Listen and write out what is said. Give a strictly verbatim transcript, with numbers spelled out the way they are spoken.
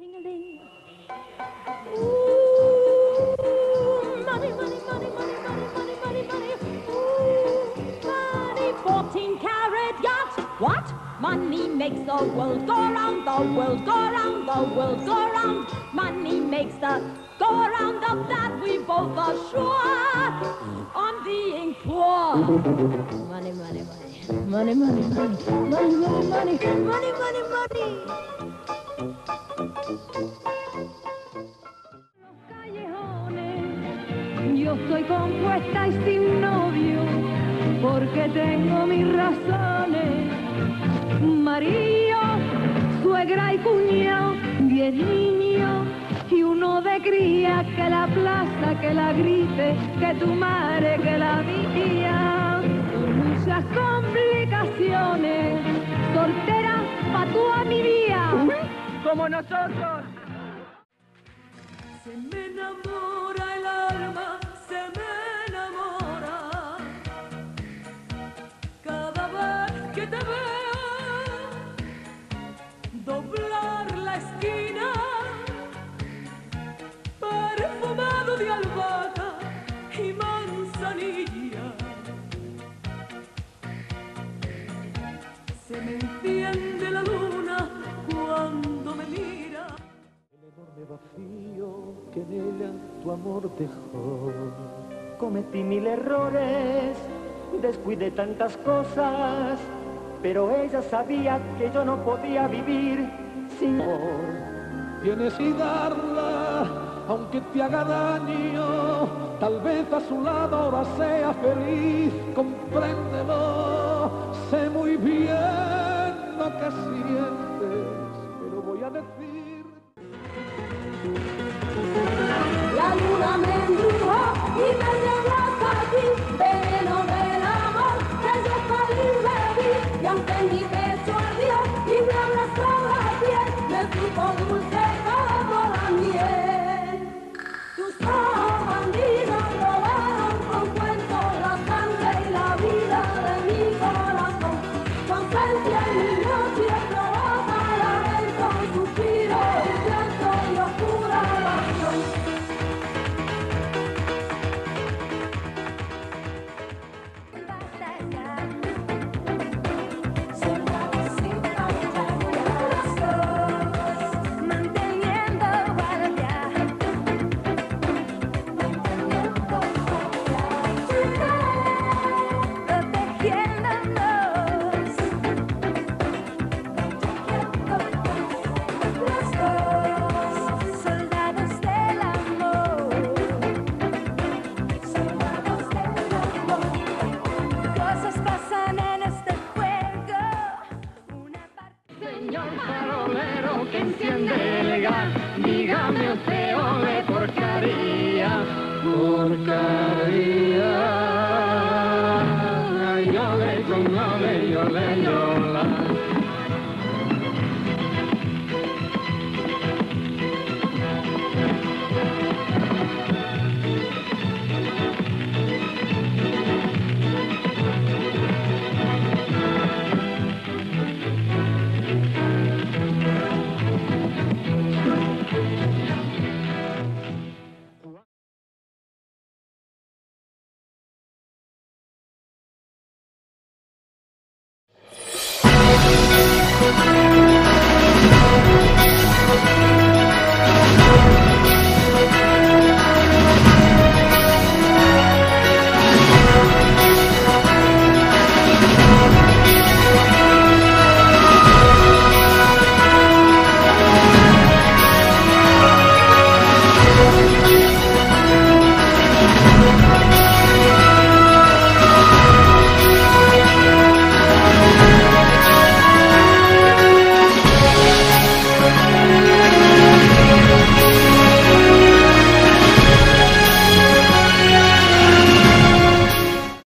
ding-a-ling. Ooh, money, money, money, money, money, money, money, money. Ooh, money, fourteen carat yacht. What? Money makes the world go round, the world go round, the world go round. Money makes the go around of that we both are sure on being poor. Money, money, money. Money, money, money, money, money, money, money, money, money. Los callejones, yo soy compuesta y sin novio, porque tengo mis razones. Marido, suegra y cuñado, diez niños y uno de cría, que la plaza, que la grite, que tu madre, que la mía. Muchas complicaciones, soltera pa' toda mi vida, como nosotros. Se me enamora el alma, se me enamora, cada vez que te veo, doblar la esquina, perfumado de albahaca y manzanilla. Se me enciende la luna cuando me mira. El enorme vacío que en ella tu amor dejó. Cometí mil errores, descuidé tantas cosas, pero ella sabía que yo no podía vivir sin amor. Tienes que darla, aunque te haga daño, tal vez a su lado ahora sea feliz, compréndelo, sé muy bien lo que sientes, pero voy a decir. La luna me embrujó y me llevó hasta aquí, veneno del amor, que yo feliz me vi, y aunque mi pecho ardió y me abrazó la piel, me supo dulce como la miel. Tus ojos bandidos robaron con cuentos la sangre y la vida de mi corazón. Tu ausencia en mi noche provoca la mente, un suspiro y llanto y oscura pasión. Señor farolero que enciende el gas, dígame usted, ole, por qué haría, por qué haría.